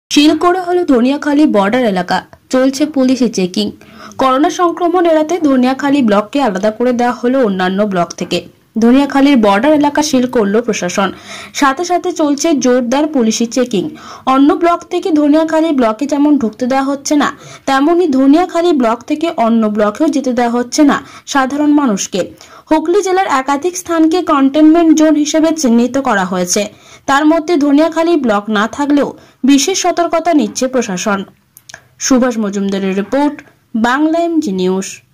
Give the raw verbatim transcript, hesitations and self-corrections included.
শিলকোড়া হলো ধনিয়াখালী বর্ডার এলাকা, চলছে পুলিশি চেকিং। করোনা সংক্রমণ এড়াতে ধনিয়াখালী ব্লককে আলাদা করে দেওয়া হলো অন্যান্য ব্লক থেকে। ধনিয়াখালীর বর্ডার এলাকা সিল করল প্রশাসন, সাথে সাথে চলছে জোরদার পুলিশি চেকিং। অন্য ব্লক থেকে ধনিয়াখালী ব্লকে যেমন ঢুকতে দেওয়া হচ্ছে না, তেমনি ধনিয়াখালী ব্লক থেকে অন্য ব্লকেও যেতে দেওয়া হচ্ছে না সাধারণ মানুষকে। হুগলি জেলার একাধিক স্থানকে কন্টেনমেন্ট জোন হিসেবে চিহ্নিত করা হয়েছে, তার মধ্যে ধনিয়াখালী ব্লক না থাকলেও বিশেষ সতর্কতা নিচ্ছে প্রশাসন। সুভাষ মজুমদারের রিপোর্ট, বাংলা এমজি নিউজ।